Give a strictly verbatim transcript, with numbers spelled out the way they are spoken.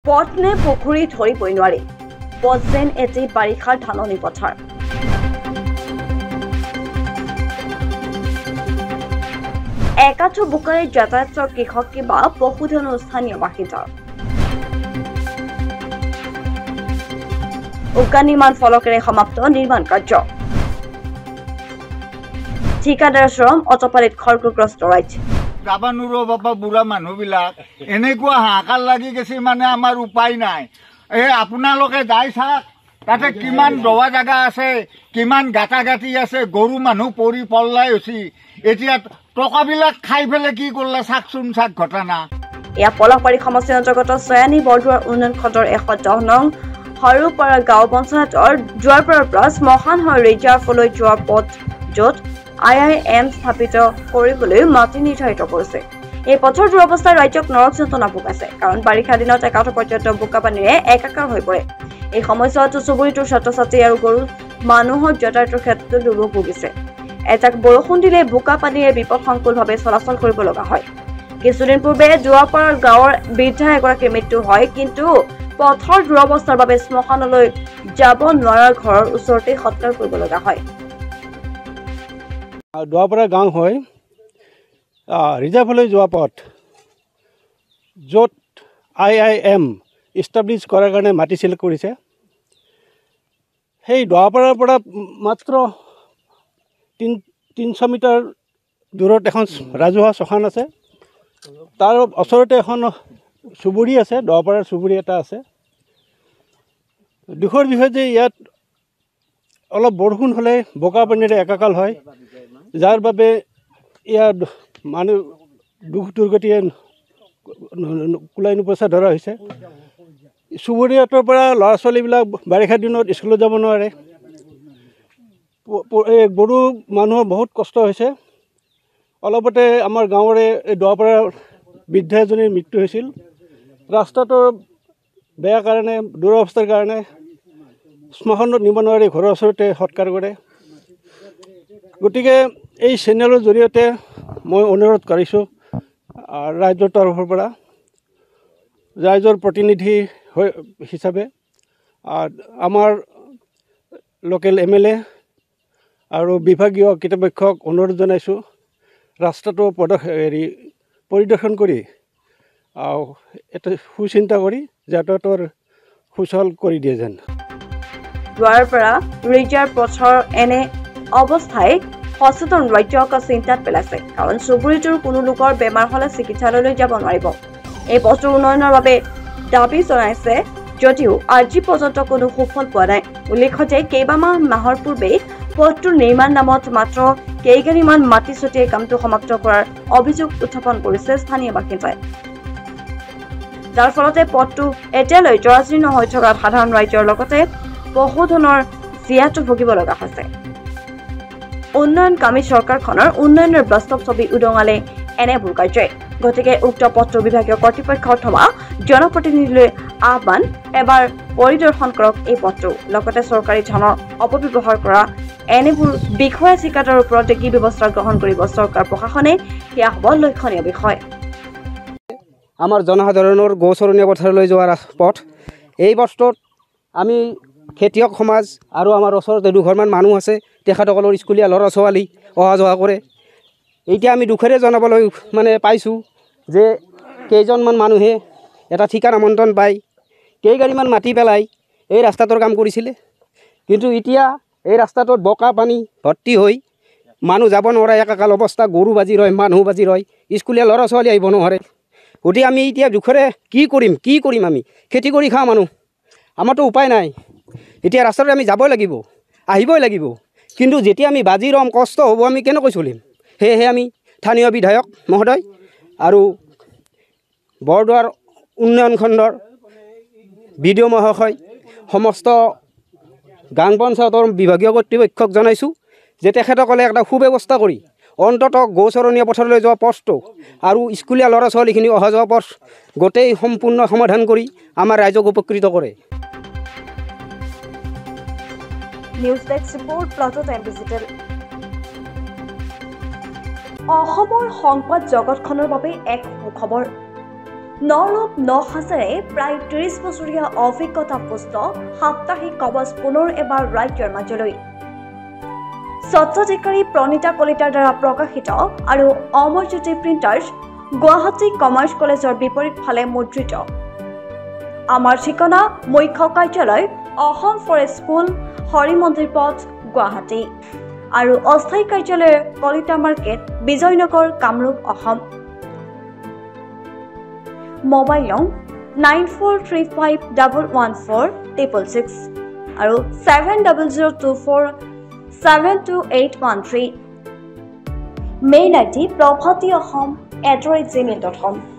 পথ নে পুখুৰী ধৰিবই নোৱাৰি পথ যেন এটি বাৰিষাৰ ধাননি পথাৰ একাঠু বোকাৰে যাতায়াতৰ কৃষক কিবা পশুধন স্থানীয় বাসিন্দা উকা নিৰ্মাণ ফলকেৰে সমাপ্ত নিৰ্মাণ কাৰ্য ঠিকাদাৰ শ্ৰম অটপালিত খৰ্গগ্ৰস্ত ৰাজ্য যাব নোৱাৰো বাবা বুঢ়া মানুহবিলাক এনেকুৱা হাহাকাৰ লাগি গৈছে মানে আমাৰ উপায় নাই এই আপোনালোকে যাই চাওক তাতে কিমান দৱা জাগা আছে কিমান গাঁটা গাঁটি আছে গৰু মানুহ পৰি পল্লাই হৈছে এতিয়া টকাবিলাক খাই পেলাই কি কৰিলে চাকচোন চাক ঘটনা এয়া পলাশবাৰী সমষ্টিৰ অন্তৰ্গত ছয়ানী বৰদুৱাৰ উন্নয়ন খণ্ডৰ এশ দহ নং সৰুপাৰা গাঁও পঞ্চায়তৰ যোৱাৰপাৰাৰ পৰা শ্মশান হৈ ৰিজাৰ্ভলৈ যোৱা পথ য'ত আই আই এম স্থাপিত কৰিবলৈ মাটি নিৰ্ধাৰিত কৰিছে এই পথৰ দুৰৱস্থাই ৰাজ্যক নৰক যন্ত্ৰণা ভোগাইছে কাৰণ বাৰিষা দিনত একাঠু পৰ্যন্ত বোকা পানীৰে একাকাৰ হৈ পৰে এই সময়ছোৱাত চুবুৰীটোৰ ছাত্ৰ ছাত্ৰী আৰু গৰু মানুহৰ যাতায়াতৰ ক্ষেত্ৰত দুৰ্ভোগ ভুগিছে এজাক বৰষুণ দিলে বোকা পানীৰে বিপদসংকুলভাৱে চলাচল কৰিব লগা হয় কিছুদিন পূৰ্বে যোৱাপাৰাৰ গাঁৱৰ বৃদ্ধা এগৰাকীৰ মৃত্যু হয় কিন্তু পথৰ দুৰৱস্থাৰ বাবে শ্মশানলৈ যাব নোৱাৰাৰ ঘৰৰ ওচৰতে সৎকাৰ কৰিব লগা হয় দোৱাপাৰা গাঁও হয় ৰিজাৰ্ভলৈ যোৱা পথ য'ত আই আই এম ইষ্টাব্লিছ কৰাৰ কাৰণে মাটি চিলেক্ট কৰিছে সেই দোৱাপাৰাৰ পৰা মাত্ৰ তিন তিনিশ মিটাৰ দূৰত এখন ৰাজহুৱা শ্মশান আছে তাৰ ওচৰতে এখন চুবুৰী আছে দোৱাপাৰাৰ চুবুৰী এটা আছে দুখৰ বিষয় যে ইয়াত অলপ বৰষুণ হ'লে বোকা পানীৰে একাকাল হয় যাৰ বাবে ইয়াত মানুহ দুখ দুৰ্গতিয়ে কোলাই নোপোচা ধৰা হৈছে চুবুৰীয়াটোৰ পৰা ল'ৰা ছোৱালীবিলাক বাৰিষা দিনত স্কুলত যাব নোৱাৰে গৰু মানুহৰ বহুত কষ্ট হৈছে অলপতে আমাৰ গাঁৱৰে এই দোৱাপাৰাৰ বৃদ্ধা এজনীৰ মৃত্যু হৈছিল ৰাস্তাটোৰ বেয়া কাৰণে দুৰৱস্থাৰ কাৰণে শ্মশানত নিব নোৱাৰি ঘৰৰ ওচৰতে সৎকাৰ কৰে গতিকে এই চেনেলৰ জৰিয়তে মই অনুৰোধ কৰিছোঁ ৰাইজৰ তৰফৰ পৰা ৰাইজৰ প্ৰতিনিধি হিচাপে আমাৰ লোকেল এম এল এ আৰু বিভাগীয় কৰ্তৃপক্ষক অনুৰোধ জনাইছোঁ ৰাস্তাটো প্ৰদৰ্শ হেৰি পৰিদৰ্শন কৰি এটা সুচিন্তা কৰি যাতায়াতৰ সুচল কৰি দিয়ে যেন দুৱাৰ পৰা ৰিজাৰ্ভ পথৰ এনে অৱস্থাই সচেতন ৰাজ্যক চিন্তাত পেলাইছে কাৰণ চুবুৰীটোৰ কোনো লোকৰ বেমাৰ হ'লে চিকিৎসালয়লৈ যাব নোৱাৰিব এই পথটোৰ উন্নয়নৰ বাবে দাবী জনাইছে যদিও আজি পৰ্যন্ত কোনো সুফল পোৱা নাই উল্লেখ্য যে কেইবামাহ মাহৰ পূৰ্বেই পথটোৰ নিৰ্মাণ নামত মাত্ৰ কেইগাড়ীমান মাটি ছটিয়াই কামটো সমাপ্ত কৰাৰ অভিযোগ উত্থাপন কৰিছে স্থানীয় বাসিন্দাই যাৰ ফলতে পথটো এতিয়ালৈ জৰাজীৰ্ণ হৈ থকাত সাধাৰণ ৰাইজৰ লগতে পশুধনৰ জীয়াটো ভুগিব লগা হৈছে উন্নয়নকামী চৰকাৰখনৰ উন্নয়নৰ বাস্তৱ ছবি উদঙালে এনেবোৰ কাৰ্যই গতিকে উক্ত পথটোৰ বিভাগীয় কৰ্তৃপক্ষ অথবা জনপ্ৰতিনিধিলৈ আহ্বান এবাৰ পৰিদৰ্শন কৰক এই পথটো লগতে চৰকাৰী ধনৰ অপব্যৱহাৰ কৰা এনেবোৰ বিষয়া ঠিকাদাৰৰ ওপৰত কি ব্যৱস্থা গ্ৰহণ কৰিব চৰকাৰ প্ৰশাসনে সেয়া হ'ব লক্ষণীয় বিষয় আমাৰ জনসাধাৰণৰ গৌচৰণীয় পথাৰলৈ যোৱাৰ পথ এই পথটোত আমি খেতিয়ক সমাজ আৰু আমাৰ ওচৰতে দুঘৰমান মানুহ আছে তেখেতসকলৰ স্কুলীয়া ল'ৰা ছোৱালী অহা যোৱা কৰে এতিয়া আমি দুখেৰে জনাবলৈ মানে পাইছোঁ যে কেইজনমান মানুহে এটা ঠিকা আমন্ত্ৰণ পাই কেইগাড়ীমান মাটি পেলাই এই ৰাস্তাটোৰ কাম কৰিছিলে কিন্তু এতিয়া এই ৰাস্তাটোত বোকা পানী ভৰ্তি হৈ মানুহ যাব নোৱাৰে একাকাল অৱস্থা গৰু বাজি ৰয় মানুহ বাজি ৰয় স্কুলীয়া ল'ৰা ছোৱালী আহিব নোৱাৰে গতিকে আমি এতিয়া দুখেৰে কি কৰিম কি কৰিম আমি খেতি কৰি খাওঁ মানুহ আমাৰতো উপায় নাই এতিয়া ৰাস্তাটোত আমি যাবই লাগিব আহিবই লাগিব কিন্তু যেতিয়া আমি বাজি ৰম কষ্ট হ'ব আমি কেনেকৈ চলিম সেয়েহে আমি স্থানীয় বিধায়ক মহোদয় আৰু বৰদুৱাৰ উন্নয়ন খণ্ডৰ বি ডি অ' মহাশয় সমস্ত গাঁও পঞ্চায়তৰ বিভাগীয় কৰ্তৃপক্ষক জনাইছোঁ যে তেখেতসকলে এটা সুব্যৱস্থা কৰি অন্ততঃ গৌচৰণীয় পথলৈ যোৱা পথটো আৰু স্কুলীয়া ল'ৰা ছোৱালীখিনি অহা যোৱা পথ গোটেই সম্পূৰ্ণ সমাধান কৰি আমাৰ ৰাইজক উপকৃত কৰে নিউজ ডেস্ক ৰিপৰ্ট প্লাজো টাইম ডিজিটেল অসমৰ সংবাদ জগতখনৰ বাবে এক সুখবৰ নৰূপ ন হাজাৰে প্ৰায় ত্ৰিশ বছৰীয়া অভিজ্ঞতা পুষ্ট সাপ্তাহিক কবচ পুনৰ এবাৰ ৰাজ্যৰ মাজলৈ স্বচ্ছাধিকাৰী প্ৰণীতা কলিতাৰ দ্বাৰা প্ৰকাশিত আৰু অমৰজ্যোতি প্ৰিণ্টাৰ্ছ গুৱাহাটী কমাৰ্চ কলেজৰ বিপৰীত ফালে মুদ্ৰিত আমাৰ ঠিকনা মুখ্য কাৰ্যালয় অসম ফৰেষ্ট স্কুল হৰিমন্দিৰ পথ গুৱাহাটী আৰু অস্থায়ী কাৰ্যালয় কলিতা মাৰ্কেট বিজয়নগৰ কামৰূপ অসম মোবাইল নং nine four three five double one four triple six আৰু seven double zero' two four seven two eight one three mail I D Prabhati Assam at the rate Gmail dot com